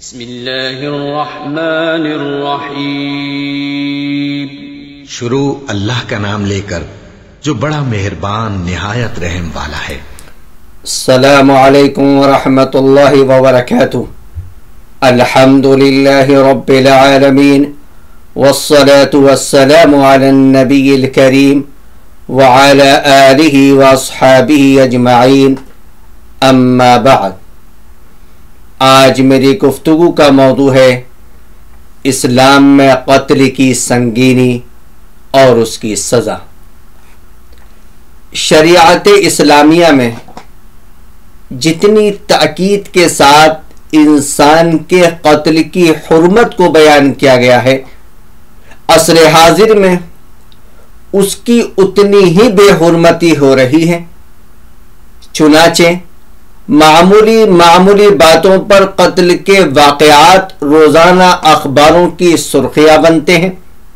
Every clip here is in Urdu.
بسم اللہ الرحمن الرحیم۔ شروع اللہ کا نام لے کر جو بڑا مہربان نہایت رحم والا ہے۔ السلام علیکم ورحمۃ اللہ وبرکاتہ۔ الحمد للہ رب العالمین والصلاة والسلام علی النبی الکریم وعلی آلہ واصحابہ اجمعین، اما بعد۔ آج میری گفتگو کا موضوع ہے اسلام میں قتل کی سنگینی اور اس کی سزا۔ شریعت اسلامیہ میں جتنی تاکید کے ساتھ انسان کے قتل کی حرمت کو بیان کیا گیا ہے، عصر حاضر میں اس کی اتنی ہی بے حرمتی ہو رہی ہے۔ چنانچہ معمولی باتوں پر قتل کے واقعات روزانہ اخباروں کی سرخیاں بنتے ہیں۔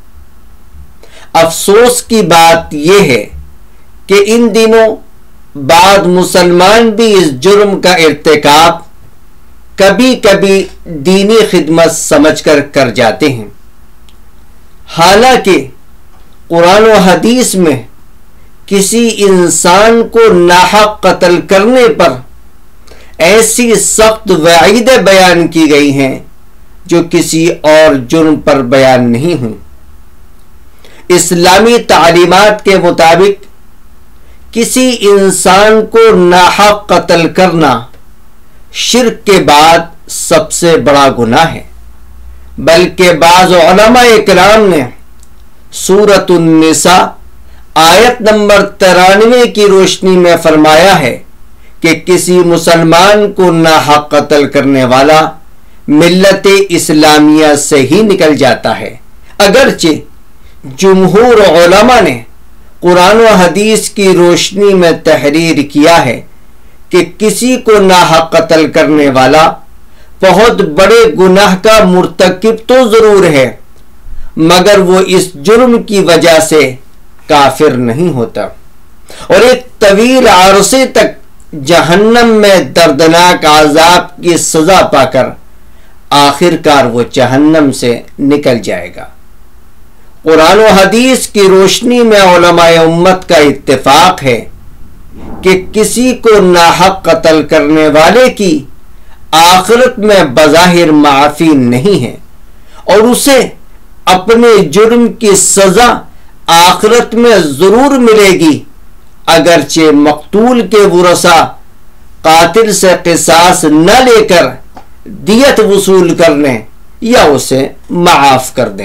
افسوس کی بات یہ ہے کہ ان دنوں بعض مسلمان بھی اس جرم کا ارتکاب کبھی کبھی دینی خدمت سمجھ کر جاتے ہیں، حالانکہ قرآن و حدیث میں کسی انسان کو ناحق قتل کرنے پر ایسی سخت وعیدیں بیان کی گئی ہیں جو کسی اور جرم پر بیان نہیں ہوں۔ اسلامی تعلیمات کے مطابق کسی انسان کو ناحق قتل کرنا شرک کے بعد سب سے بڑا گناہ ہے، بلکہ بعض علماء اکرام نے سورۃ النساء آیت نمبر 93 کی روشنی میں فرمایا ہے کہ کسی مسلمان کو ناحق قتل کرنے والا ملت اسلامیہ سے ہی نکل جاتا ہے۔ اگرچہ جمہور علماء نے قرآن و حدیث کی روشنی میں تحریر کیا ہے کہ کسی کو ناحق قتل کرنے والا بہت بڑے گناہ کا مرتکب تو ضرور ہے، مگر وہ اس جرم کی وجہ سے کافر نہیں ہوتا، اور ایک طویل عرصے تک جہنم میں دردناک عذاب کی سزا پا کر آخر کار وہ جہنم سے نکل جائے گا۔ قرآن و حدیث کی روشنی میں علماء امت کا اتفاق ہے کہ کسی کو ناحق قتل کرنے والے کی آخرت میں بظاہر معافی نہیں ہے، اور اسے اپنے جرم کی سزا آخرت میں ضرور ملے گی، اگرچہ مقتول کے ورثاء قاتل سے قصاص نہ لے کر دیت وصول کرنے یا اسے معاف کر دیں۔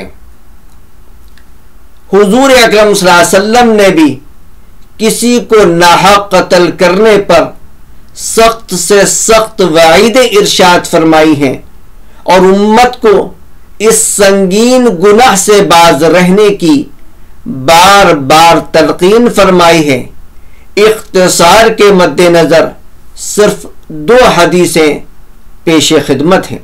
حضور اکرم صلی اللہ علیہ وسلم نے بھی کسی کو ناحق قتل کرنے پر سخت سے سخت وعیدیں ارشاد فرمائی ہیں، اور امت کو اس سنگین گناہ سے باز رہنے کی بار بار تلقین فرمائی ہے۔ اختصار کے مد نظر صرف 2 حدیثیں پیش خدمت ہیں۔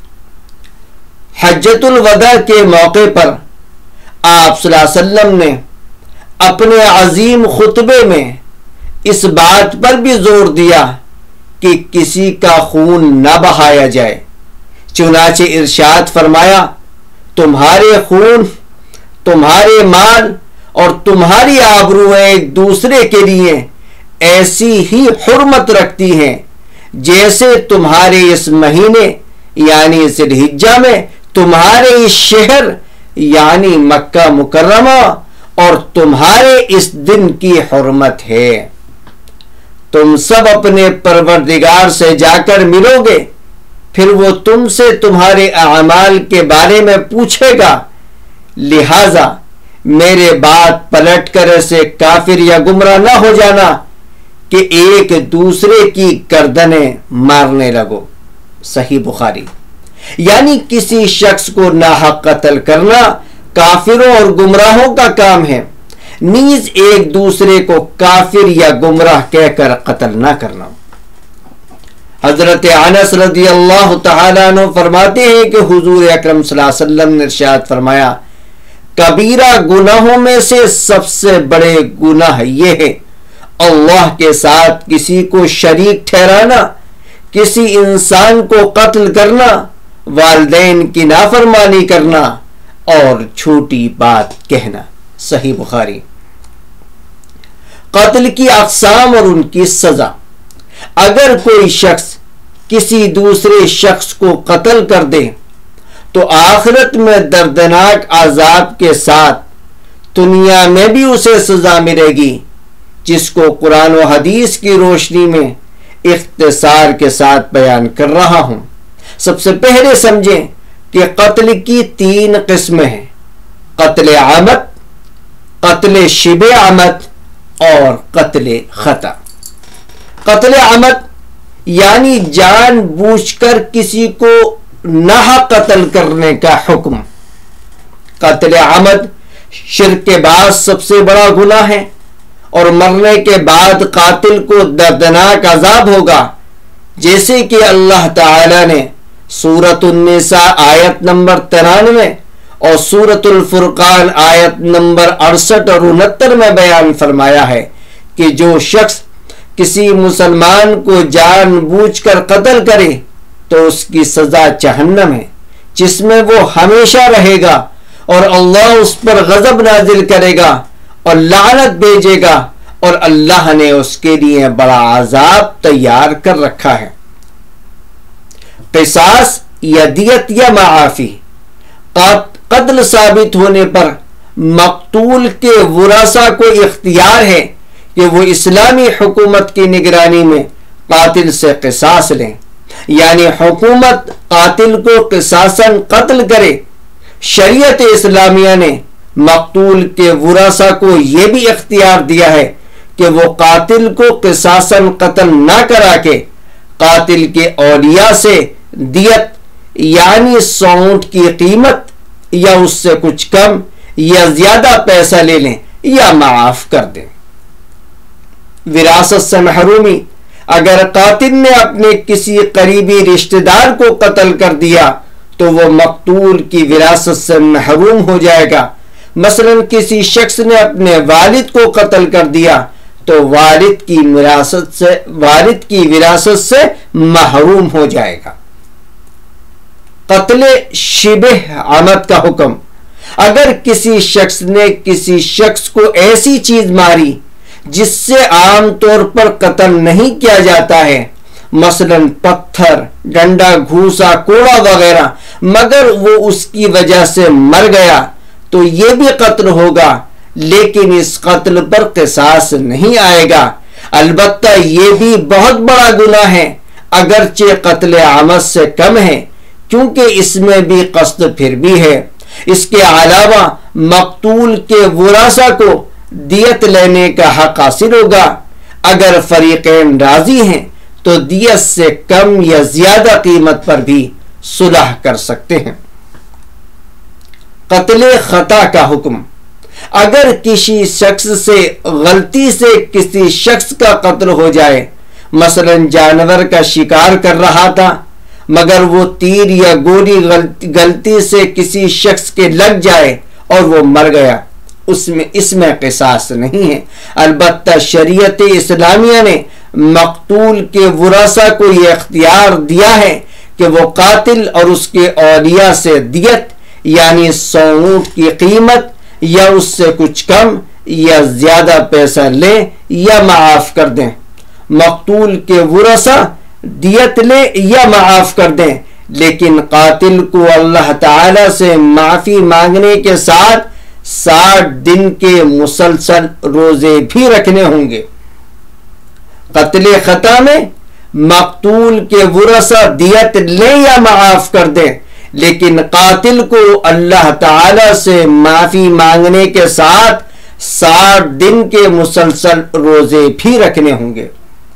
حجۃ الوداع کے موقع پر آپ صلی اللہ علیہ وسلم نے اپنے عظیم خطبے میں اس بات پر بھی زور دیا کہ کسی کا خون نہ بہایا جائے، چنانچہ ارشاد فرمایا، تمہارے خون، تمہارے مال اور تمہاری آبرویں ایک دوسرے کے لیے ایسی ہی حرمت رکھتی ہیں جیسے تمہارے اس مہینے یعنی ذی الحجہ میں تمہارے اس شہر یعنی مکہ مکرمہ اور تمہارے اس دن کی حرمت ہے۔ تم سب اپنے پروردگار سے جا کر ملو گے، پھر وہ تم سے تمہارے اعمال کے بارے میں پوچھے گا، لہذا میرے بات پلٹ کر ایسے کافر یا گمراہ نہ ہو جانا کہ ایک دوسرے کی گردنیں مارنے لگو۔ صحیح بخاری۔ یعنی کسی شخص کو ناحق قتل کرنا کافروں اور گمراہوں کا کام ہے، نیز ایک دوسرے کو کافر یا گمراہ کہہ کر قتل نہ کرنا۔ حضرت انس رضی اللہ تعالیٰ عنہ فرماتے ہیں کہ حضور اکرم صلی اللہ علیہ وسلم نے ارشاد فرمایا، کبیرہ گناہوں میں سے سب سے بڑے گناہ یہ ہے اللہ کے ساتھ کسی کو شریک ٹھہرانا، کسی انسان کو قتل کرنا والدین کی نافرمانی کرنا اور جھوٹی بات کہنا۔ صحیح بخاری۔ قتل کی اقسام اور ان کی سزا۔ اگر کوئی شخص کسی دوسرے شخص کو قتل کر دے تو آخرت میں دردناک عذاب کے ساتھ دنیا میں بھی اسے سزا ملے گی، جس کو قرآن و حدیث کی روشنی میں اختصار کے ساتھ بیان کر رہا ہوں۔ سب سے پہلے سمجھیں کہ قتل کی 3 قسمیں ہیں: قتل عمد، قتل شبہ عمد اور قتل خطا۔ قتل عمد یعنی جان بوجھ کر کسی کو ناحق قتل کرنے کا حکم۔ قتل عمد شرک کے بعد سب سے بڑا گناہ ہے اور مرنے کے بعد قاتل کو دردناک عذاب ہوگا، جیسے کہ اللہ تعالی نے سورۃ النساء آیت نمبر 93 اور سورۃ الفرقان آیت نمبر 68 اور 69 میں بیان فرمایا ہے کہ جو شخص کسی مسلمان کو جان بوجھ کر قتل کرے تو اس کی سزا جہنم ہے، جس میں وہ ہمیشہ رہے گا اور اللہ اس پر غضب نازل کرے گا اور لعنت بھیجے گا، اور اللہ نے اس کے لیے بڑا عذاب تیار کر رکھا ہے۔ قصاص یا دیت یا معافی۔ قتل ثابت ہونے پر مقتول کے ورثاء کو اختیار ہے کہ وہ اسلامی حکومت کی نگرانی میں قاتل سے قصاص لیں، یعنی حکومت قاتل کو قصاصاً قتل کرے۔ شریعت اسلامیہ نے مقتول کے ورثاء کو یہ بھی اختیار دیا ہے کہ وہ قاتل کو قصاصاً قتل نہ کرا کے قاتل کے اولیاء سے دیت یعنی سونٹ کی قیمت یا اس سے کچھ کم یا زیادہ پیسہ لے لیں یا معاف کر دیں۔ وراثت سے محرومی۔ اگر قاتل نے اپنے کسی قریبی رشتہ دار کو قتل کر دیا تو وہ مقتول کی وراثت سے محروم ہو جائے گا۔ مثلا کسی شخص نے اپنے والد کو قتل کر دیا تو والد کی وراثت سے محروم ہو جائے گا۔ قتل شبہ عمد کا حکم۔ اگر کسی شخص نے کسی شخص کو ایسی چیز ماری جس سے عام طور پر قتل نہیں کیا جاتا ہے، مثلا پتھر، ڈنڈا، گھوسا، کوڑا وغیرہ، مگر وہ اس کی وجہ سے مر گیا تو یہ بھی قتل ہوگا، لیکن اس قتل پر قصاص نہیں آئے گا۔ البتہ یہ بھی بہت بڑا گناہ ہے، اگرچہ قتل عمد سے کم ہے، کیونکہ اس میں بھی قصد پھر بھی ہے۔ اس کے علاوہ مقتول کے ورثاء کو دیت لینے کا حق حاصل ہوگا۔ اگر فریقین راضی ہیں تو دیت سے کم یا زیادہ قیمت پر بھی صلح کر سکتے ہیں۔ قتل خطا کا حکم۔ اگر کسی شخص سے غلطی سے کسی شخص کا قتل ہو جائے، مثلا جانور کا شکار کر رہا تھا مگر وہ تیر یا گولی غلطی سے کسی شخص کے لگ جائے اور وہ مر گیا، اس میں قصاص نہیں ہے۔ البتہ شریعت اسلامیہ نے مقتول کے ورثاء کو یہ اختیار دیا ہے کہ وہ قاتل اور اس کے اولیاء سے دیت یعنی سونٹ کی قیمت یا اس سے کچھ کم یا زیادہ پیسہ لیں یا معاف کر دیں۔ مقتول کے ورثاء دیت لیں یا معاف کر دیں، لیکن قاتل کو اللہ تعالی سے معافی مانگنے کے ساتھ 60 دن کے مسلسل روزے بھی رکھنے ہوں گے۔ قتل خطا میں مقتول کے ورثاء دیت لیں یا معاف کر دیں، لیکن قاتل کو اللہ تعالی سے معافی مانگنے کے ساتھ 60 دن کے مسلسل روزے بھی رکھنے ہوں گے۔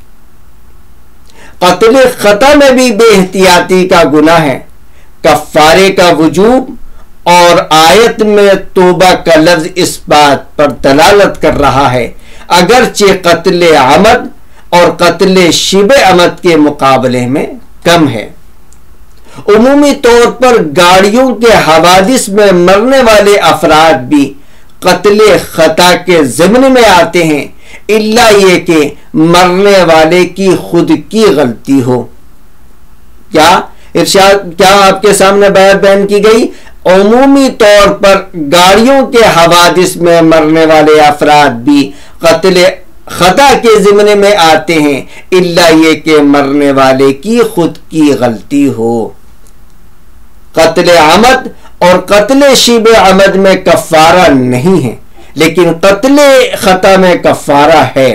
قتل خطا میں بھی بے احتیاطی کا گناہ ہے۔ کفارے کا وجوب اور آیت میں توبہ کا لفظ اس بات پر دلالت کر رہا ہے، اگرچہ قتل عمد اور قتل شبہ عمد کے مقابلے میں کم ہے۔ عمومی طور پر گاڑیوں کے حوادث میں مرنے والے افراد بھی قتل خطا کے ضمن میں آتے ہیں، الا یہ کہ مرنے والے کی خود کی غلطی ہو، یا ارشاد کیا آپ کے سامنے بات بیان کی گئی؟ عمومی طور پر گاڑیوں کے حوادث میں مرنے والے افراد بھی قتل خطا کے ضمن میں آتے ہیں، الا یہ کہ مرنے والے کی خود کی غلطی ہو۔ قتل عمد اور قتل شبہ عمد میں کفارہ نہیں ہے، لیکن قتل خطا میں کفارہ ہے۔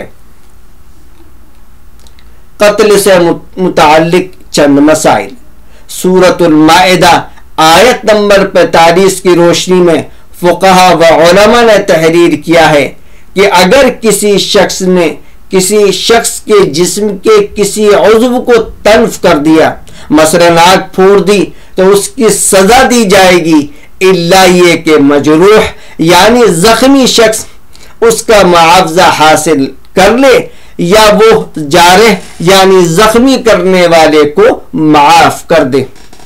قتل سے متعلق چند مسائل۔ سورۃ المائدہ آیت نمبر 45 کی روشنی میں فقہا و علماء نے تحریر کیا ہے کہ اگر کسی شخص نے کسی شخص کے جسم کے کسی عضو کو تلف کر دیا، مثلا آنکھ پھوڑ دی، تو اس کی سزا دی جائے گی، الا یہ کہ مجروح یعنی زخمی شخص اس کا معاوضہ حاصل کر لے، یا وہ جارح یعنی زخمی کرنے والے کو معاف کر دے۔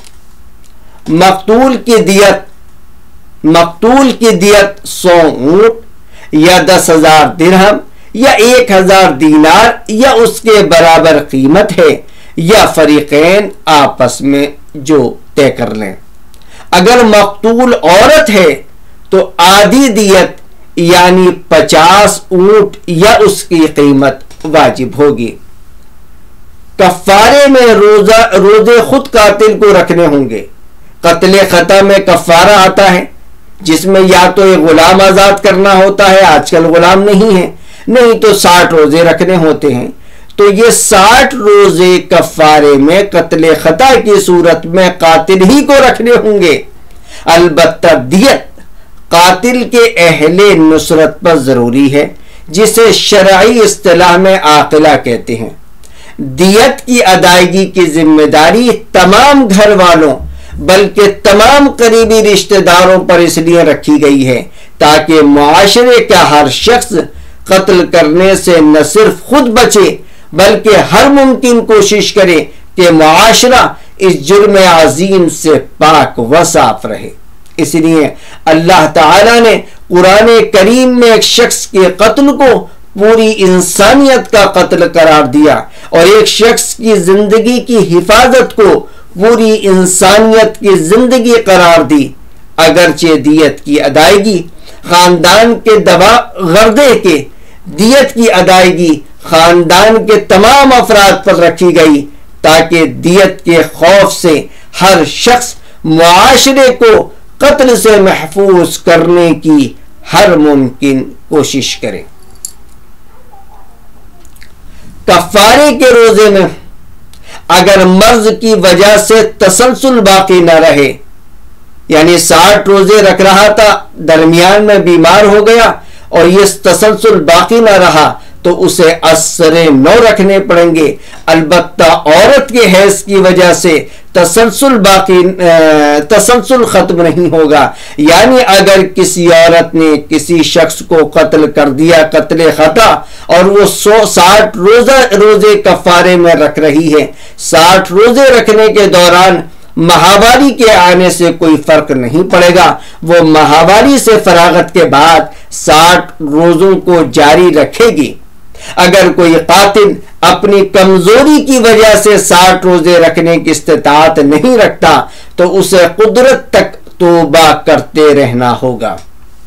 مقتول کی دیت 100 اونٹ یا 10,000 درہم یا 1,000 دینار یا اس کے برابر قیمت ہے، یا فریقین آپس میں جو طے کر لیں۔ اگر مقتول عورت ہے تو آدھی دیت یعنی 50 اونٹ یا اس کی قیمت واجب ہوگی۔ کفارے میں روزے خود قاتل کو رکھنے ہوں گے۔ قتل خطا میں کفارہ آتا ہے جس میں یا تو ایک غلام آزاد کرنا ہوتا ہے، آج کل غلام نہیں ہے، نہیں تو 60 روزے رکھنے ہوتے ہیں۔ تو یہ 60 روزے کفارے میں قتل خطا کی صورت میں قاتل ہی کو رکھنے ہوں گے۔ البتہ دیت قاتل کے اہل نصرت پر ضروری ہے، جسے شرعی اصطلاح میں عاقلہ کہتے ہیں۔ دیت کی ادائیگی کی ذمہ داری تمام گھر والوں بلکہ تمام قریبی رشتہ داروں پر اس لیے رکھی گئی ہے تاکہ معاشرے کا ہر شخص قتل کرنے سے نہ صرف خود بچے بلکہ ہر ممکن کوشش کرے کہ معاشرہ اس جرم عظیم سے پاک و صاف رہے۔ اس لیے اللہ تعالی نے قرآن کریم میں ایک شخص کے قتل کو پوری انسانیت کا قتل قرار دیا اور ایک شخص کی زندگی کی حفاظت کو پوری انسانیت کی زندگی قرار دی۔ اگرچہ دیت کی ادائیگی خاندان کے غردے کے دیت کی ادائیگی خاندان کے تمام افراد پر رکھی گئی تاکہ دیت کے خوف سے ہر شخص معاشرے کو قتل سے محفوظ کرنے کی ہر ممکن کوشش کرے۔ کفارے کے روزے میں اگر مرض کی وجہ سے تسلسل باقی نہ رہے، یعنی 60 روزے رکھ رہا تھا، درمیان میں بیمار ہو گیا اور یہ تسلسل باقی نہ رہا، تو اسے اثر 9 رکھنے پڑیں گے۔ البتہ عورت کے حیض کی وجہ سے تسلسل ختم نہیں ہوگا، یعنی اگر کسی عورت نے کسی شخص کو قتل کر دیا قتل خطا اور وہ 60 روزے کفارے میں رکھ رہی ہے، 60 روزے رکھنے کے دوران ماہواری کے آنے سے کوئی فرق نہیں پڑے گا، وہ ماہواری سے فراغت کے بعد 60 روزوں کو جاری رکھے گی۔ اگر کوئی قاتل اپنی کمزوری کی وجہ سے 60 روزے رکھنے کی استطاعت نہیں رکھتا تو اسے قدرت تک توبہ کرتے رہنا ہوگا۔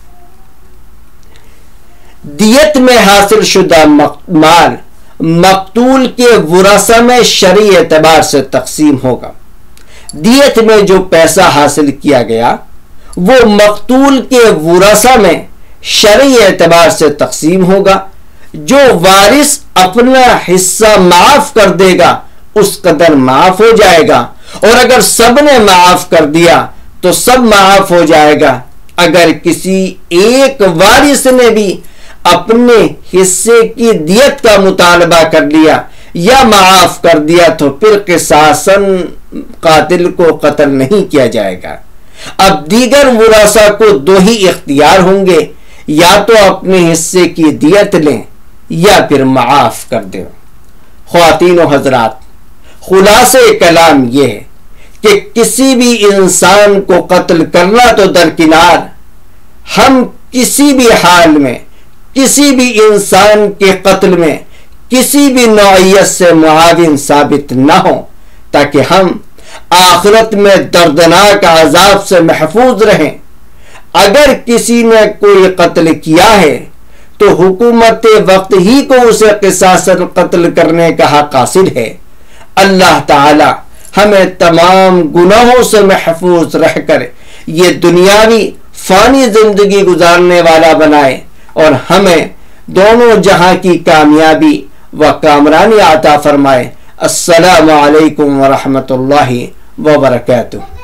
دیت میں حاصل شدہ مال مقتول کے ورثہ میں شرعی اعتبار سے تقسیم ہوگا۔ دیت میں جو پیسہ حاصل کیا گیا وہ مقتول کے ورثہ میں شرعی اعتبار سے تقسیم ہوگا۔ جو وارث اپنا حصہ معاف کر دے گا اس قدر معاف ہو جائے گا، اور اگر سب نے معاف کر دیا تو سب معاف ہو جائے گا۔ اگر کسی ایک وارث نے بھی اپنے حصے کی دیت کا مطالبہ کر لیا یا معاف کر دیا تو پھر قصاصاً قاتل کو قتل نہیں کیا جائے گا۔ اب دیگر ورثاء کو 2 ہی اختیار ہوں گے، یا تو اپنے حصے کی دیت لیں یا پھر معاف کر دیں۔ خواتین و حضرات، خلاصہ کلام یہ ہے کہ کسی بھی انسان کو قتل کرنا تو درکنار، ہم کسی بھی حال میں کسی بھی انسان کے قتل میں کسی بھی نوعیت سے معاون ثابت نہ ہوں، تاکہ ہم آخرت میں دردناک عذاب سے محفوظ رہیں۔ اگر کسی نے کوئی قتل کیا ہے تو حکومت وقت ہی کو اسے قصاصاً قتل کرنے کا حق حاصل ہے۔ اللہ تعالی ہمیں تمام گناہوں سے محفوظ رہ کر یہ دنیاوی فانی زندگی گزارنے والا بنائے اور ہمیں دونوں جہاں کی کامیابی و کامرانی عطا فرمائے۔ السلام علیکم ورحمۃ اللہ وبرکاتہ۔